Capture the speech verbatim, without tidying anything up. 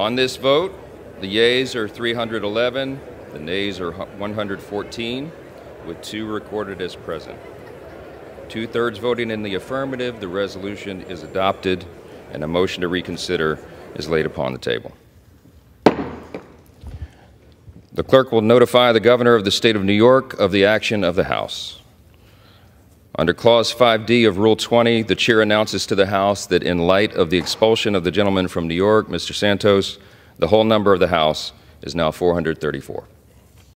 On this vote, the yeas are three hundred eleven, the nays are one hundred fourteen, with two recorded as present. Two-thirds voting in the affirmative, the resolution is adopted, and a motion to reconsider is laid upon the table. The clerk will notify the governor of the state of New York of the action of the House. Under Clause five D of Rule twenty, the chair announces to the House that in light of the expulsion of the gentleman from New York, Mister Santos, the whole number of the House is now four hundred thirty-four.